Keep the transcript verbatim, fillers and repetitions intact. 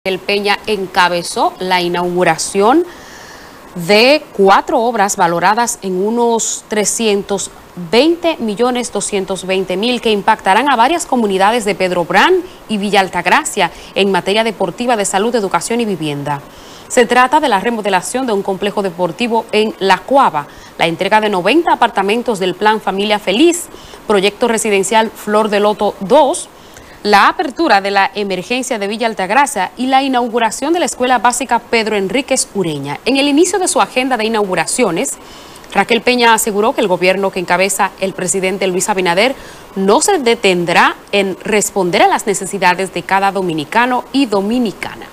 El Peña encabezó la inauguración de cuatro obras valoradas en unos trescientos veinte millones doscientos veinte mil que impactarán a varias comunidades de Pedro Brán y Villa Altagracia en materia deportiva, de salud, educación y vivienda. Se trata de la remodelación de un complejo deportivo en La Cuava, la entrega de noventa apartamentos del Plan Familia Feliz, proyecto residencial Flor de Loto dos, la apertura de la emergencia de Villa Altagracia y la inauguración de la Escuela Básica Pedro Enríquez Ureña. En el inicio de su agenda de inauguraciones, Raquel Peña aseguró que el gobierno que encabeza el presidente Luis Abinader no se detendrá en responder a las necesidades de cada dominicano y dominicana.